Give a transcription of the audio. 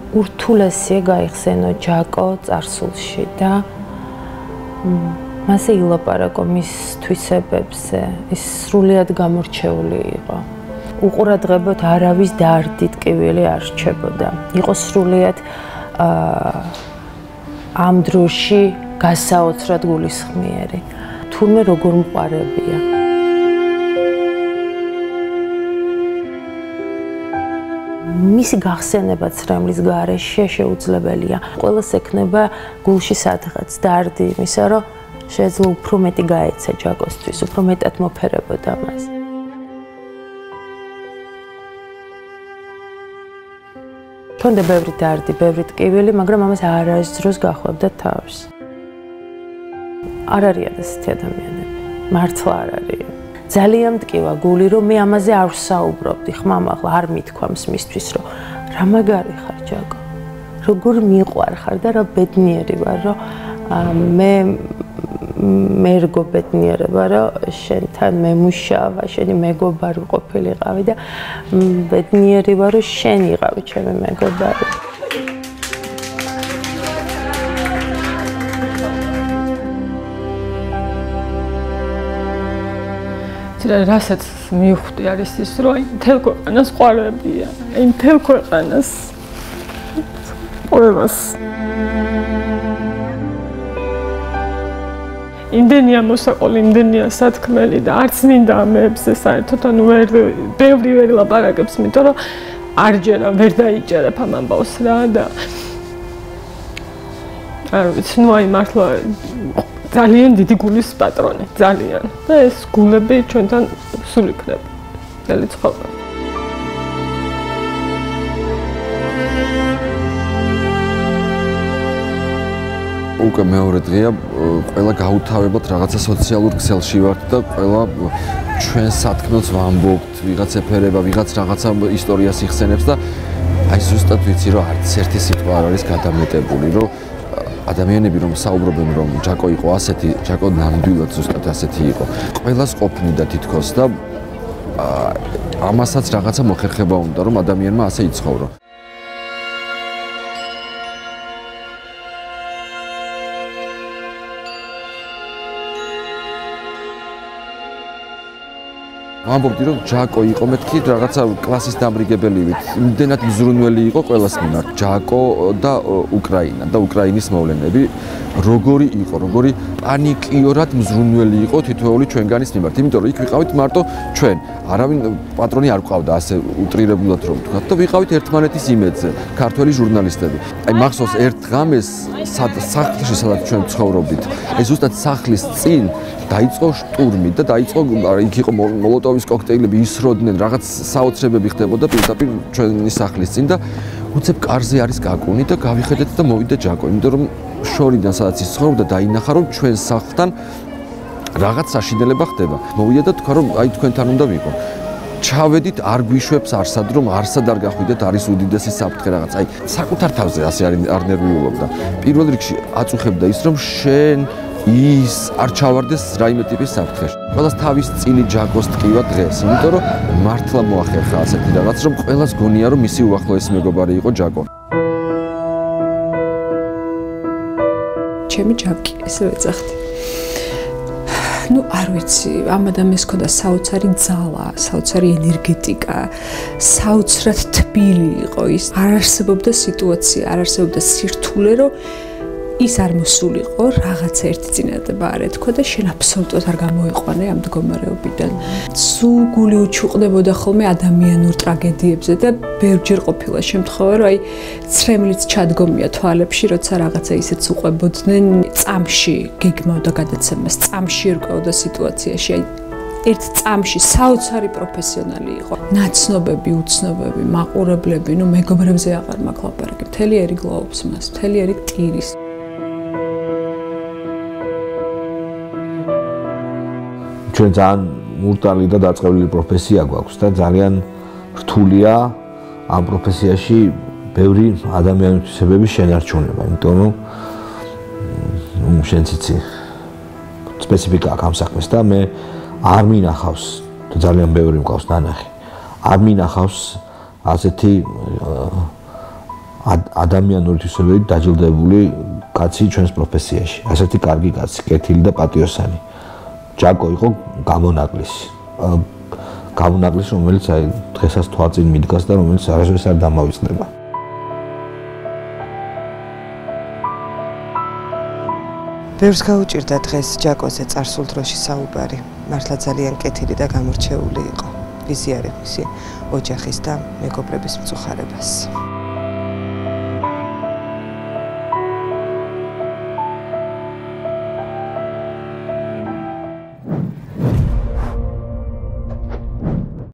ურთულესია გაიხსენო ჯაკო წარსულში და მასე ილაპარაკო მის თვისებებზე, ის სრულიად გამორჩეული იყო. უყურადღებოდ არავის დარდი ტკივილი არ რჩებოდა. იყო სრულიად ამ დროში გასაოცრად გულისხმიერი. თურმე როგორ მყარებია. მისი გახსენება ცრემლის გარეშე შეუძლებელია. ყველას ექნება გულში სადღაც დარდი იმისა, რომ შეძლო უფრო მეტი გაეცა ჯაკოსთვის, უფრო მეტად მოფერებოდა მას. თონდა ბევრი დარდი, ბევრი ტკივილი, მაგრამ ამას არასდროს გახვევდა თავს. არ არიან ასეთი ადამიანები, მართლა არ არიან. ძალიან მტკივა გული, რომ მე ამაზე არ ვსაუბრობდი, ხმამაღლა არ მithქვამს მისთვის, რომ რა მაგარი ხარ ჯაკო, როგორ მიყვარ ხარ და რა ბედნიერი ვარ, რომ მე მერგო ბედნიერება, რომ შენთან მემუშავა, შენი მეგობარი ყოფილიყავი და ბედნიერი ვარ, რომ შენ იყავი ჩემი მეგობარი. რასაც მივხვდი არის ის, რომ მთელ ქვეყანას ყვარებია, მთელ ქვეყანას ყველას. იმდენია მოსაყოლი, იმდენია სათქმელი და არც მინდა ამებზე საერთოდ, ანუ ბევრი ვერ ლაპარაკებს, იმიტომ რომ არ ჯერა, ვერ დაიჯერებ ამ ამბავს რა და არ ვიცი, ნუ აი მართლა ძალიან დიდი გულის პატრონი, ძალიან. და ეს გულები ჩვენთან სულ იქნება. ძალი ცხოვრება. უკვე მეორე დღეა, ყველა გაუთავებად რაღაცა სოციალურ ქსელში ვართ და ყველა ჩვენ სათქმელს ვამბობთ, ვიღაც ეფერება, ვიღაც რაღაცა ისტორიას იხსენებს და აი ზუსტად ვიცი, რომ არც ერთი სიტყვა არ არის გადამეტებული, რომ ადამიანები რომ საუბრობენ რომ ჯაკო იყო ასეთი, ჯაკო ნამდვილად ზუსტად ასეთი იყო. ყველას ყოფნიდა თითქოს და ამასაც რაღაცა მოხერხება უნდა რომ ადამიანმა ასე იცხოვრო. ვამბობდი რომ ჯაკო იყო მეთქი რაღაცა კლასის დამრიგებელივით. იმდენად მზრუნველი იყო ყველას მიმართ. ჯაკო და უკრაინა და უკრაინის მოვლენები როგორი იყო, როგორი პანიკიურად მზრუნველი იყო თითოეული ჩვენგანის მიმართ. იმიტომ რომ იქ ვიყავით მარტო ჩვენ. არავინ პატრონი არ ყავდა ასე უტრირებულად რომ ვთქვათ და ვიყავით ერთმანეთის იმედზე, ქართველი ჟურნალისტები. აი მახსოვს ერთ ღამეს სახლში სადაც ჩვენ ცხოვრობდით. ეს ზუსტად სახლის წინ დაიწყო შტურმი და დაიწყო იქ იყო მოლოტოვის კოქტეილები ისროდნენ, რაღაც საოცრებები ხდებოდა პირდაპირ ჩვენი სახლის წინ და უცებ კარზე არის გაკუნი და გავიხედეთ და მოვიდა ჯაკო. იმიტომ რომ შორიდან სადაც ის ცხოვრობდა დაინახა რომ ჩვენ სახლთან რაღაც საშინელება ხდება. მოვიდა და თქვა რომ აი თქვენთან უნდა ვიყო. ჩავედით არ გვიშვებს არსად რომ არსად არ გახვიდეთ არის უდიდესი საფრთხე რაღაც. აი საკუთარ თავზე ასე არ ნერვიულობდა. პირველ რიგში აწუხებდა ის რომ შენ ის არ ჩავარდეს რაიმე ტიპის საფრთხეში. ყველას თავის წილი ჯაკოს ტკივა დღეს, იმიტომ რომ მართლა მოახერხა ასეთი რაღაც, რომ ყველას გონია რომ მისი უახლოესი მეგობარი იყო ჯაკო. ჩემი ჯაკი, ესე ვეძახდი. ნუ არ ვიცი, ამ ადამიანს ქონდა საოცარი ძალა, საოცარი ენერგეტიკა, საოცრად თბილი იყო ის. არ არსებობდა სიტუაცია, არ არსებობდა სირთულე, რომ ის არ მოსულიყო, რაღაცა ერთი წინადადება არ ეთქვა და შენ აბსოლუტურად არ გამოიყვანე ამ მდგომარეობიდან. სულ გული უჩუყდებოდა ხოლმე ადამიანურ ტრაგედიებზე და ბევრჯერ ყოფილა შემთხვევა, რომ აი ცრემლიც ჩადგომია თვალებში, როცა რაღაცა ისეც უყვებოდნენ, წამში გეგმავდა გადაცემას, წამში ერკვეოდა სიტუაციაში, აი ერთ წამში საოცარი პროფესიონალი იყო. ნაცნობები, უცნობები, მაყურებლები, ნუ მეგობრებზე აღარ მაქვს ლაპარაკი, მთელი ერი გლოვობს მას, მთელი ერი ტირის. ჩვენ ძალიან მურტალი და დაწყევლილი პროფესია გვაქვს და ძალიან რთულია ამ პროფესიაში ბევრი ადამიანის შენარჩუნება, იმიტომ რომ შენც იცი სპეციფიკა აქვს ამ საქმეს და მე არ მინახავს და ძალიან ბევრი მყავს ნანახი. არ მინახავს ასეთი ადამიანური თვისებებით დაჯილდოებული კაცი ჩვენს პროფესიაში. ასეთი კარგი კაცი, კეთილი და პატიოსანი. ჯაკო იყო გამონაკლისი. გამონაკლისი, რომელიც აი დღესაც თვალწინ მიდგას და რომელიც არასდროს არ დამავიწყდება. ბევრს გაუჭირდა დღეს ჯაკოზე წარსულ დროში საუბარი. მართლა ძალიან კეთილი და გამორჩეული იყო. ვიზიარებ მისი ოჯახის და მეგობრების მწუხარებას.